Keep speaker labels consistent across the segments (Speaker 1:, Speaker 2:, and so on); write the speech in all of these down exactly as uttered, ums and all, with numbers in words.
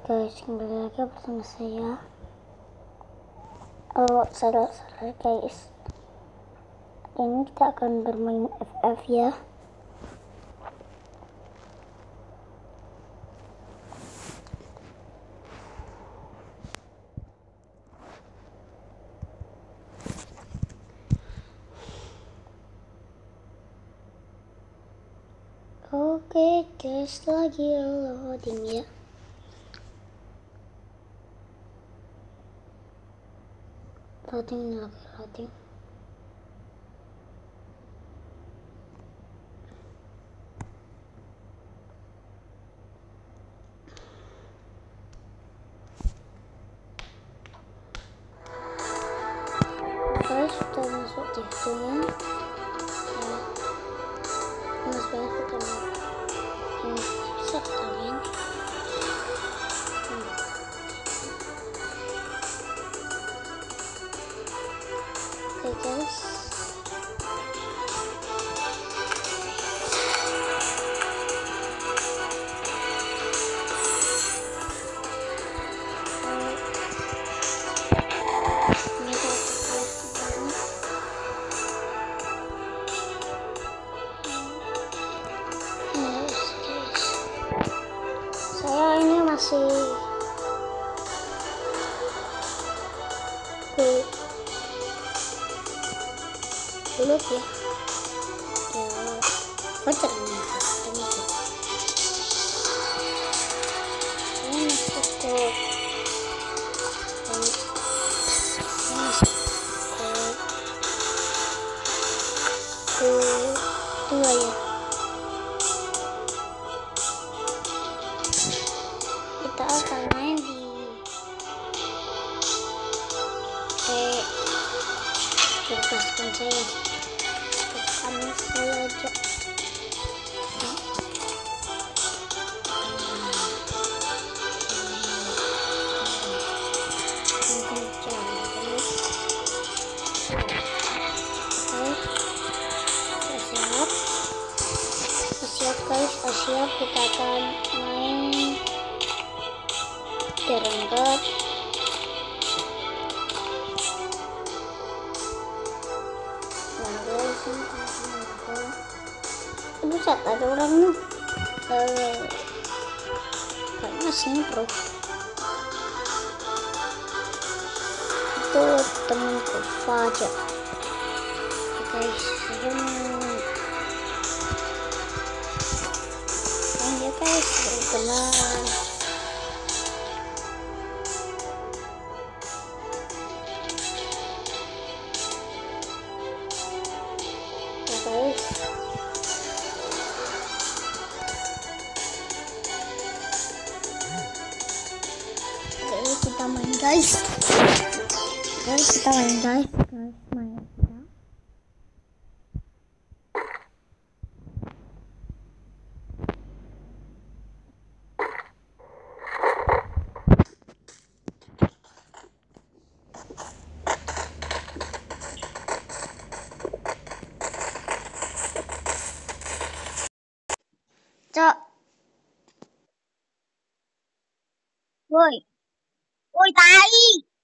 Speaker 1: guys, kembali lagi bersama saya. Oh, salah-salah guys. Ini kita akan bermain F F ya. Oke guys, lagi loading ya. Loading lagi loading. Guys, sudah masuk di videonya. Ya, mas banget kita ini bisa kalian. Hmm. Oke guys. Saya ini masih belum belum ya ya wajar ini saya masuk ke saya masuk ke ke dua ya. Kita akan main di eh lepaskan saya lepaskan saya aja. Siap guys, siap, kita akan main terangkat. Nah guys, ini saat ada orang nih eh, kayaknya sinkro itu temanku Fajar. Guys, saya ya guys, berkenan. Ya guys, oke kita main guys. Guys, kita main guys. Guys, main kita. Cok. Woi. Woi tai.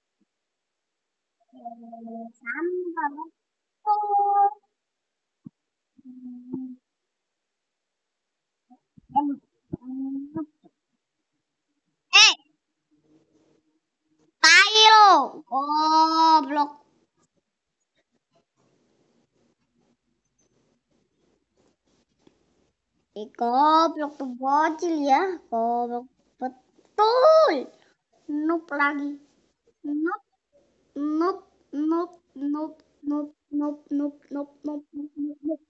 Speaker 1: Sampah. Oh. Eh. Tai lo. Goblok. Eh, goblok tuh bocil ya. Goblok betul. Noob lagi. Noob. Noob. Noob. Noob. Noob. Noob. Noob. Noob. Noob. Noob. Noob.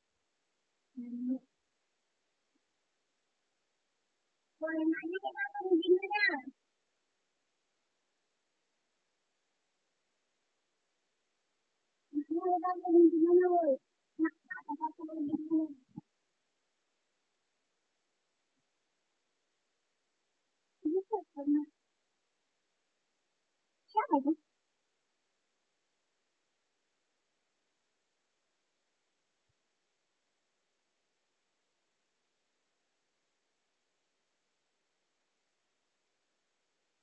Speaker 1: Boleh nanya kita akan gimana? Mau akan gimana, woi? Nak, apa akan gimana? Siapa itu?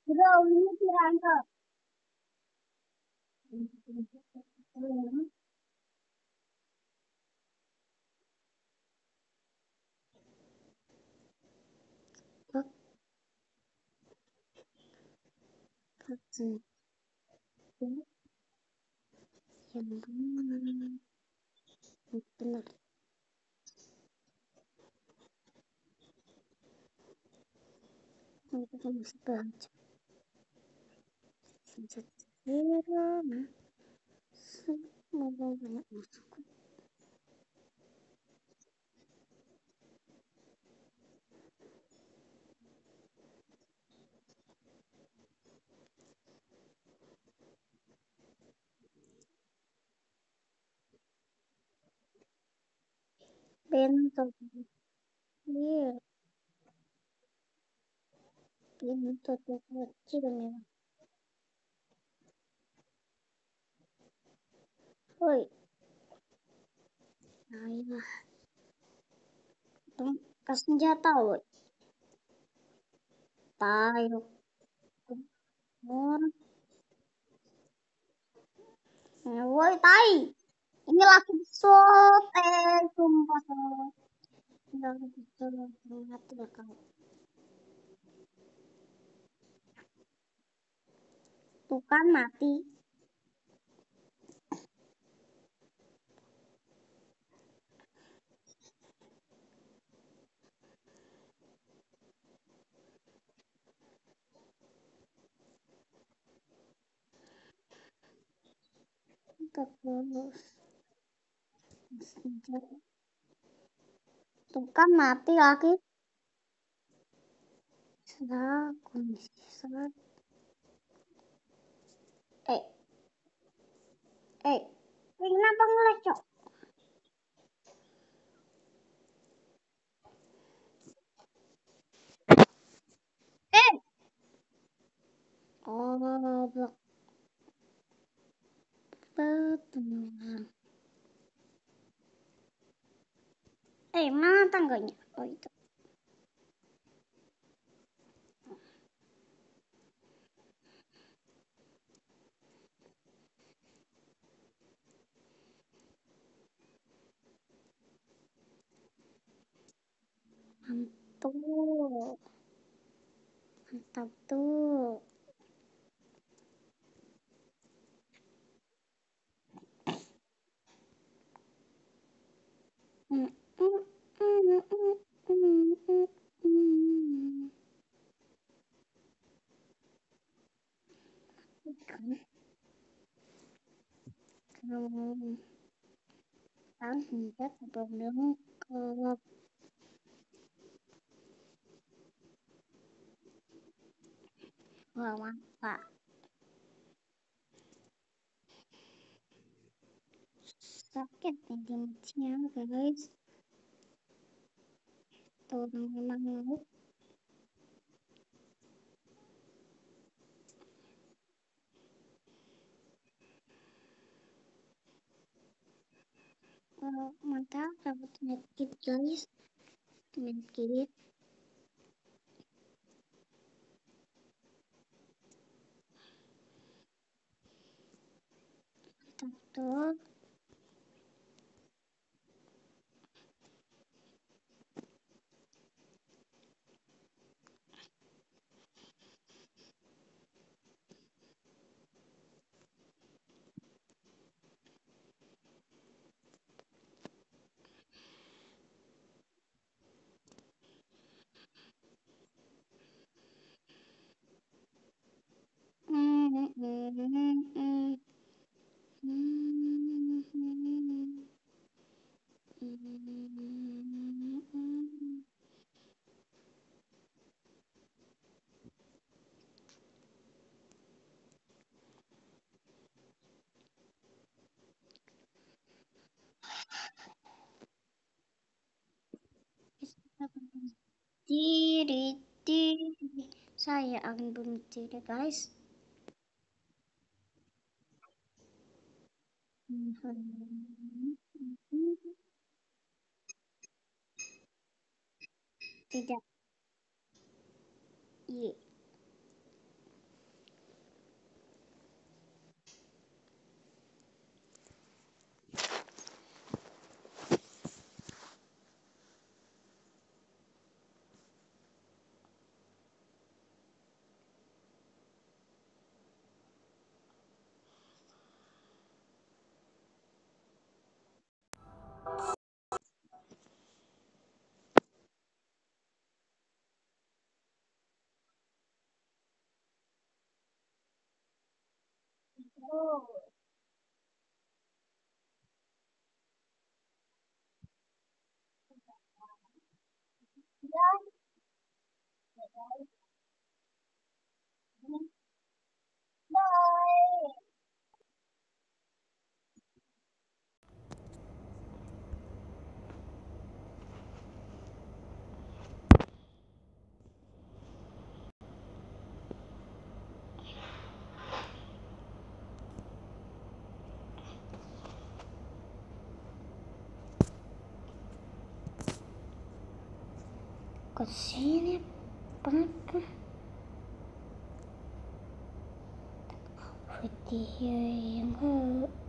Speaker 1: Bro, ini Tirangga. Yang benar. Benar. Kita masih baca. Sederhana. Semoga banyak masuk. Bentuk. Iya. Bentuk kecil memang. Woi. Nah, iya. Kas senjata, woi. Tayo. Woi, tai. Ini lagi shot, eh, sumpah. Lagi shot, mati lah kau. Tuh kan mati. Terus. Tuh kan mati lagi. Sudah kondisi sangat. Eh. Eh. Kenapa ngelecok? Eh. Oh, blok. Betul. Eh, mana tangganya? Oh, itu. Mantul. Mantap tuh. Mm, mm, mm, mm, mm, mm, mm. Kalau kan hingga sebelum ke bawah Pak. Sakit nih dimicinya guys. Tuh memang mau. Uh, mantap dapat medkit guys. Medkit. Mantap tuh. Mm, mm, mm, mm. Mm, mm, mm, mm. Diri, diri. Saya akan bunuh diri guys. Tidak. Iya. Kesini apa? Video yang